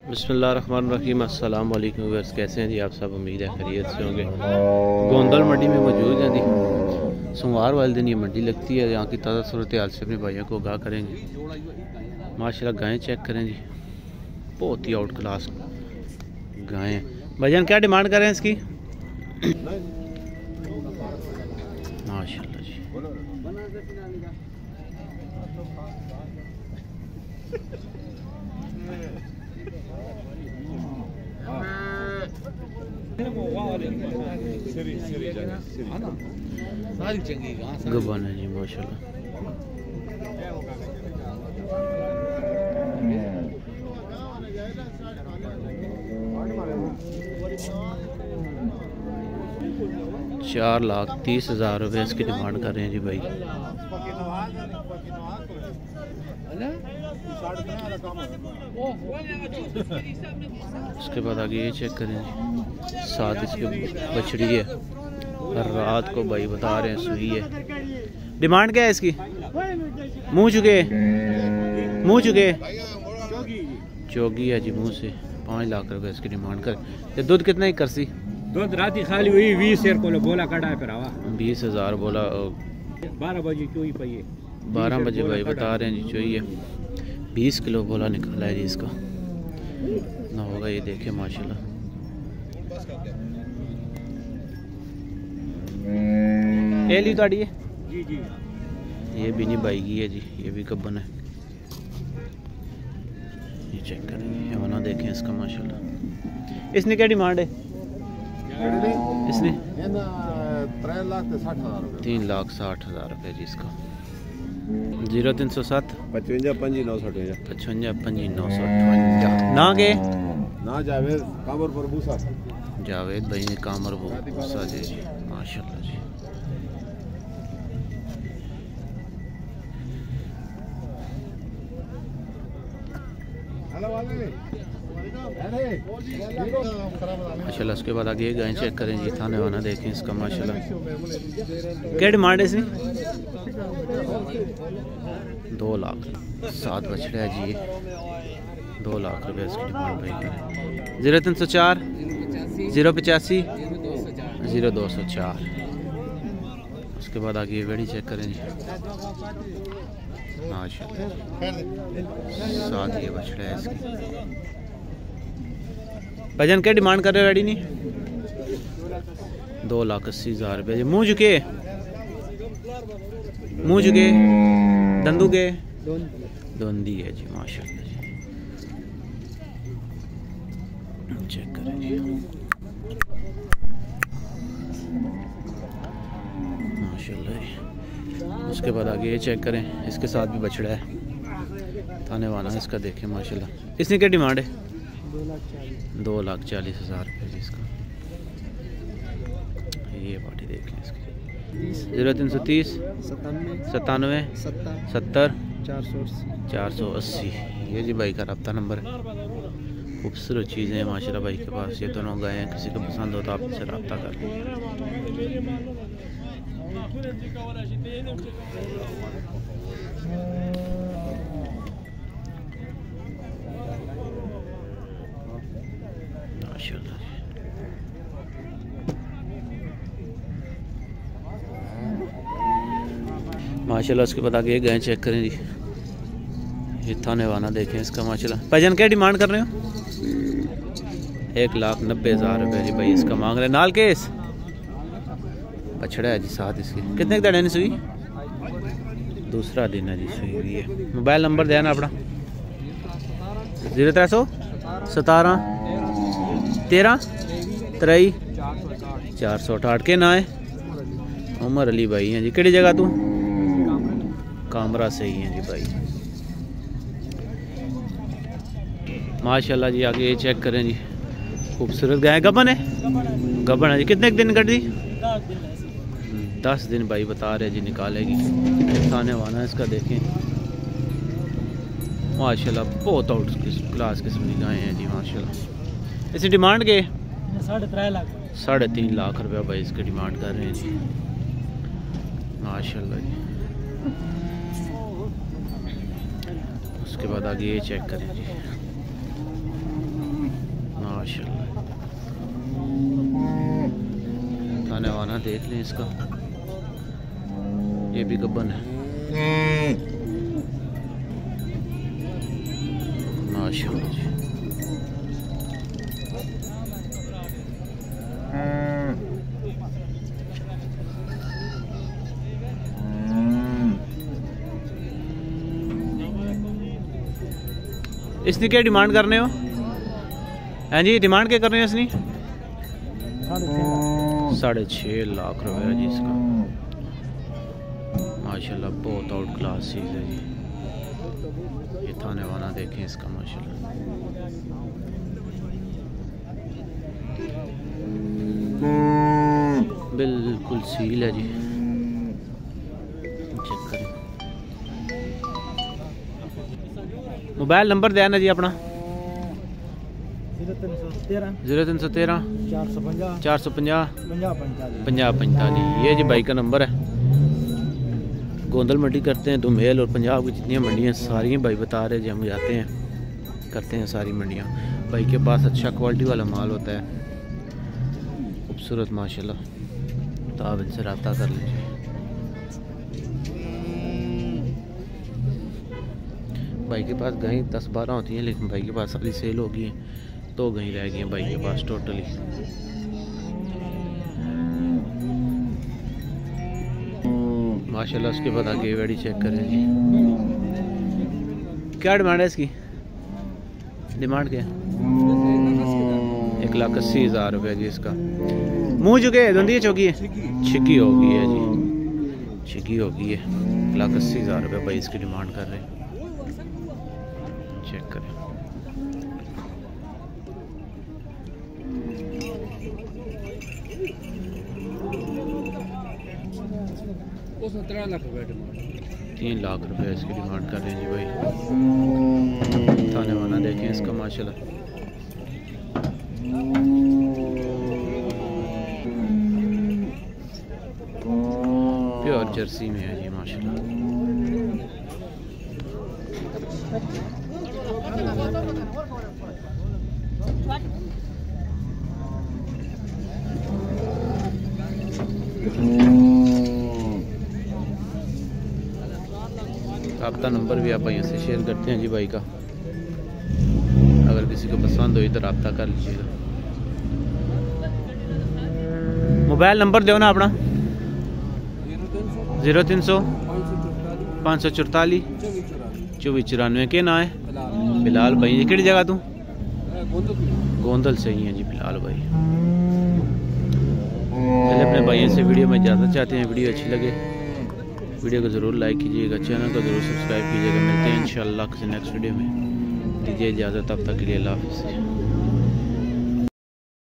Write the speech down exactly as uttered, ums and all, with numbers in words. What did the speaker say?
बिस्मिल्लाहिर्रहमानिर्रहीम। अस्सलाम वालेकुम व्यूअर्स, कैसे हैं जी आप सब? उम्मीद है खैरियत से होंगे। गोंदल मंडी में मौजूद हैं जी। सोमवार वाले दिन ये मंडी लगती है। यहाँ की ताज़ा सूरत हाल से अपने भाइयों को आगाह करेंगे। माशाल्लाह गायें चेक करें जी, बहुत ही आउट क्लास गायें। भाईजान क्या डिमांड कर रहे हैं इसकी? माशाल्लाह जी, गबन है जी माशाल्लाह। चार लाख तीस हज़ार रुपये इसकी डिमांड कर रहे हैं जी भाई। उसके बाद आगे ये चेक करें जी, साथ इसके बछड़ी है, रात को भाई बता रहे हैं सुई है। डिमांड क्या है इसकी? मुँह चुके मुँह चुके चौगी है जी मुँह से। पाँच लाख रुपए इसकी डिमांड कर। दूध कितना ही करसी? दूध रात खाली हुई बीस शेर को बोला कटा है फिर हवा बीस हज़ार बोला। बारह बजे चोई पाइए बारह बजे भाई बता रहे हैं जी चाहिए। बीस किलो बोला निकाला है जी इसका ना होगा। ये देखे माशाल्लाह। ये ली ताड़ी है जी जी, ये भी नहीं बाई की है जी, ये भी कब्बन है। ये चेक करेंगे, ये वाला देखें इसका माशाल्लाह। इसने क्या डिमांड है? इसने तीन लाख साठ हज़ार रुपये जी इसका। जीरो तीन सौ सात पचवंजा पंजी नौ सौ अठवंजा पचवंजा पंजी नौ सौ अठवंजा। ना के ना जावेद कामर पर भूसा जावेद भाई ने कामर भूसा जी जी माशाल्लाह जी। माशाल्लाह। उसके बाद आगे गाय चेक करें जी, थाने वाना देखें इसका माशाल्लाह। क्या डिमांड है इसकी? दो लाख सात बछड़े है जी, दो लाख रुपए इसकी डिमांड भाई करें। जीरो तीन सौ चार जीरो पचासी जीरो दो सौ चार। उसके बाद आगे वेड़ी चेक करें जी माशाल्लाह। सात ये बछड़े है इसकी। भजन क्या डिमांड कर रहे हो? रेडी नहीं? दो लाख अस्सी हज़ार रुपये। मुँह झुके मुँह झुके दंदू के दोंदी है जी माशाल्लाह जी। चेक करें जी माशाल्लाह। उसके बाद आगे ये चेक करें, इसके साथ भी बछड़ा है, थाने वाला इसका देखें माशाल्लाह। इसने क्या डिमांड है? दो लाख चालीस हज़ार रुपये जी इसका। ये पार्टी देख लें इसकी। जीरो तीन सौ तीस सतानवे सत्तर चार सौ अस्सी। ये जी भाई का रब्ता नंबर है। खूबसूरत चीज़ें हैं माशाल्लाह भाई के पास। ये दोनों गाय हैं, किसी को पसंद हो तो आप इससे रब्ता कर लें। माशाल्लाह माशाल्लाह। उसके बाद आगे गाय चेक करें जी, ये थाने वाना देखें इसका माशाल्लाह। भाईजान क्या डिमांड कर रहे हो? एक लाख नब्बे हज़ार रुपये जी भाई इसका मांग रहे। नाल केस बछड़ा है जी साथ इसके। कितने दड़े ने सुई? दूसरा दिन है जी सुई हुई है। मोबाइल नंबर देना अपना। जीरो त्रै सौ सतारह तेरह त्रई चार सौ अठाठ। के ना है? उमर अली भाई हैं जी। किहड़ी जगह तू? कामरा से ही हैं जी भाई माशाल्लाह जी। आगे ये चेक करें जी, खूबसूरत गाय। गबन है गबन है जी। कितने दिन कट दी? दस दिन भाई बता रहे जी निकालेगी। थाने वाना इसका देखें माशाल्लाह। बहुत आउट क्लास किस्म की गाय हैं जी माशाल्लाह। इसकी डिमांड के साढ़े तीन लाख साढ़े तीन लाख रुपया भाई इसकी डिमांड कर रहे हैं जी माशाल्लाह जी। उसके बाद आगे ये चेक करें जी, माशाल्लाह। खाने वाना देख लें इसका, ये भी गब्बन है माशाल्लाह जी। इसकी क्या डिमांड करने हो? हाँ जी, डिमांड क्या कर रहे हो इसकी? साढ़े छः लाख रुपया जी इसका माशाल्लाह। बहुत आउट क्लास चीज़ है जी। ये थाने वाना देखें इसका माशाल्लाह। बिल्कुल सील है जी, चेक करें। मोबाइल नंबर दिया ना जी अपना? जीरो तीन सौ तेरह चार सौ पंजा पंजा पैंतालीस। ये जी भाई का नंबर है। गोंदल मंडी करते हैं, दुमेल और पंजाब की जितनी मंडियाँ सारी भाई बता रहे जी। हम जाते हैं, करते हैं सारी मंडियाँ। भाई के पास अच्छा क्वालिटी वाला माल होता है, खूबसूरत माशाल्लाह। तो आप इनसे रब्ता कर लीजिए। भाई के पास गाय दस बारह होती हैं, लेकिन भाई के पास सारी सेल हो गई है। दो गाय रह गई हैं भाई के पास टोटली। माशाल्लाह। उसके बाद आगे वेड़ी चेक करें जी। क्या डिमांड है इसकी? डिमांड क्या है? एक लाख अस्सी हज़ार रुपये जी इसका। मुँह चुके धुंधी चौकी है, छिकी हो गई है जी, छिकी हो गई है। एक लाख अस्सी हज़ार रुपये भाई इसकी डिमांड कर रहे हैं। चेक करें। तीन लाख रुपए इसकी डिमांड कर रहे हैं जी भाई। थाने वाना देखें इसका माशाल्लाह। प्योर जर्सी में है जी माशाल्लाह। आपका नंबर भी आप भाइयों से शेयर करते हैं जी भाई का। अगर किसी को पसंद हो तो रब्ता कर लीजिएगा। मोबाइल नंबर दो ना अपना? जीरो तीन सौ पाँच सौ चौतालीस चौबीस चौरानवे। के ना है? बिलाल भाई। कि जगह तू? गोंदल से ही है जी बिलाल भाई। पहले अपने भाइयों से वीडियो में इजाज़त चाहते हैं। वीडियो अच्छी लगे वीडियो को ज़रूर लाइक कीजिएगा, चैनल को ज़रूर सब्सक्राइब कीजिएगा। मिलते हैं इंशाअल्लाह किसी नेक्स्ट वीडियो में। दीजिए इजाज़त, तब तक के लिए अल्लाह हाफ़िज़।